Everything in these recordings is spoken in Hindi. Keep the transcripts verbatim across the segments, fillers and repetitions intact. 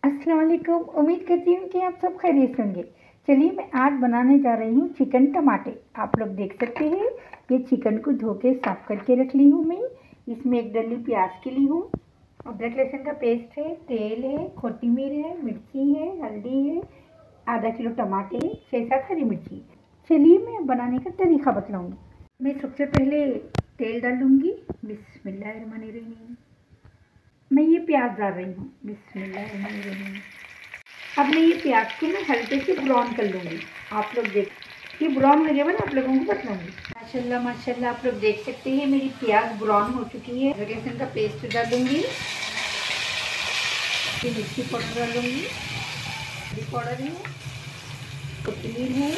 अस्सलाम वालेकुम। उम्मीद करती हूँ कि आप सब खैरियत होंगे। चलिए मैं आज बनाने जा रही हूँ चिकन टमाटे। आप लोग देख सकते हैं ये चिकन को धो के साफ करके रख ली हूँ मैं। इसमें एक डली प्याज की ली हूँ, अदरक लहसुन का पेस्ट है, तेल है, कोथिमीर है, मिर्ची है, हल्दी है, आधा किलो टमाटे, छः सात हरी मिर्ची। चलिए मैं बनाने का तरीका बतलाऊँगी। मैं सबसे पहले तेल डालूँगी। बिस्मिल्लाहिर्रहमानिर्रहीम। मैं ये प्याज डाल रही हूँ। बिस्मिल्लाहिर्रहमानिर्रहीम। अब मैं ये प्याज को मैं हल्के से ब्राउन कर लूँगी। आप लोग देख, ये ब्राउन हो जाएगा ना, आप लोगों को बताऊँगी। माशाल्लाह माशाल्लाह आप लोग देख सकते हैं मेरी प्याज ब्राउन हो चुकी है। अदरक लहसुन का पेस्ट डालूँगी, ये मिर्ची पाउडर डालूँगी, हल्दी पाउडर है, कोथिमीर है।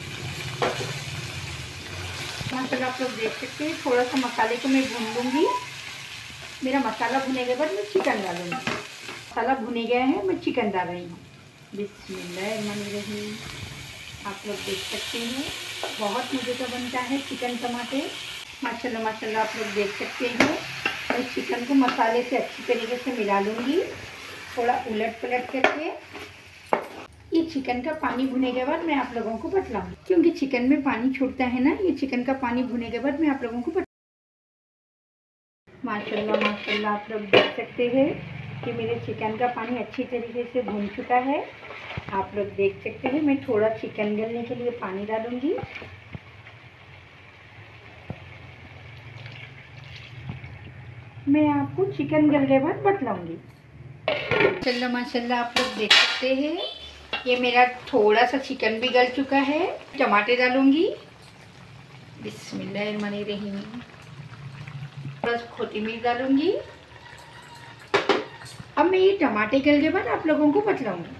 माशाल्लाह आप लोग देख सकते हैं थोड़ा सा मसाले को मैं भून लूँगी। मेरा मसाला भुने के बाद मैं चिकन डालूँगी। मसाला भुने गया है, मैं चिकन डाल रही हूँ। बिस्मिल्लाहिर्रहमानिर्रहीम। आप लोग देख सकते हैं बहुत मज़े का बनता है चिकन टमाटे। माशाल्लाह माशाल्लाह आप लोग देख सकते हैं। मैं चिकन को मसाले से अच्छी तरीके से मिला लूँगी, थोड़ा उलट पलट करके। ये चिकन का पानी भुने के बाद मैं आप लोगों को बतलाऊँगी, क्योंकि चिकन में पानी छूटता है ना। ये चिकन का पानी भुने के बाद मैं आप लोगों को बता। माशाल्लाह माशाल्लाह आप लोग देख सकते हैं कि मेरे चिकन का पानी अच्छी तरीके से भुन चुका है। आप लोग देख सकते हैं मैं थोड़ा चिकन गलने के लिए पानी डालूंगी। मैं आपको चिकन गल के बाद बतलाऊंगी। माशाल्लाह माशाल्लाह आप लोग देख सकते हैं ये मेरा थोड़ा सा चिकन भी गल चुका है। टमाटे डालूंगी। बिस्मिल्लाहिर्रहमानिर्रहीम। थोड़ा कोथिमीर डालूंगी। अब मैं ये टमाटे गल के बाद आप लोगों को बतलाऊंगी।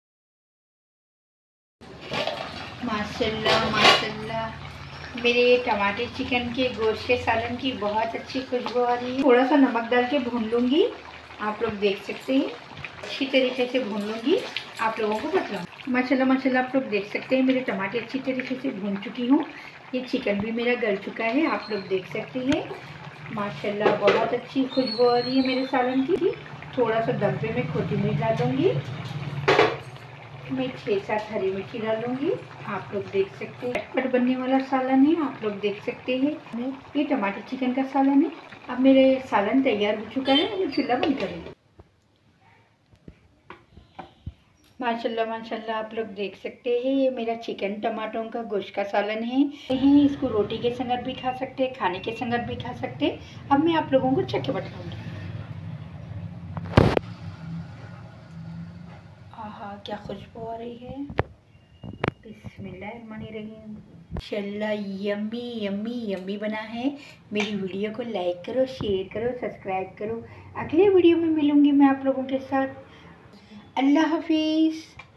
माशाल्लाह माशाल्लाह मेरे टमाटे चिकन के गोश्त के सालन की बहुत अच्छी खुशबू आ रही है। थोड़ा सा नमक डाल के भून लूँगी। आप लोग देख सकते हैं अच्छी तरीके से भून लूँगी। आप लोगों को बतलाऊँ। माशाल्लाह माशाल्लाह आप लोग देख सकते हैं मेरे टमाटे अच्छी तरीके से भून चुकी हूँ। ये चिकन भी मेरा गल चुका है। आप लोग देख सकते हैं माशाल्लाह बहुत अच्छी खुशबू आ रही है मेरे सालन की। थोड़ा सा दम पे मैं कोथिमीर डालूँगी। मैं छः सात हरी मिर्ची डालूंगी। आप लोग देख सकते हैं चटपट बनने वाला सालन है। आप लोग देख सकते हैं ये टमाटर चिकन का सालन है। अब मेरे सालन तैयार हो चुका है। मैं चूल्हा बंद करूँगी। माशाल्लाह माशाल्लाह आप लोग देख सकते हैं ये मेरा चिकन टमाटरों का गोश्त का सालन है। इसको रोटी के संगत भी खा सकते हैं, खाने के संगत भी खा सकते हैं। अब मैं आप लोगों को चख के बताऊँगी। आहा क्या खुशबू आ रही है। बिस्मिल्लाहिर्रहमानिर्रहीम। माशाल्लाह यम्मी यम्मी यम्मी बना है। मेरी वीडियो को लाइक करो, शेयर करो, सब्सक्राइब करो। अगले वीडियो में मिलूंगी मैं आप लोगों के साथ। अल्लाह हाफिज़।